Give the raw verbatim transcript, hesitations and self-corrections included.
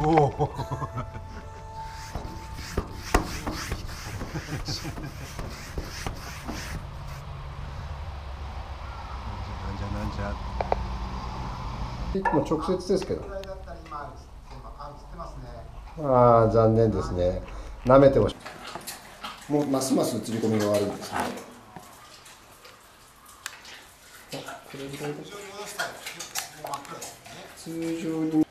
お。なんじゃなんじゃ。 もう直接ですけど。ああ、残念ですね。舐めてほしい。もうますます映り込みが悪いですね。これぐらいだ。通常に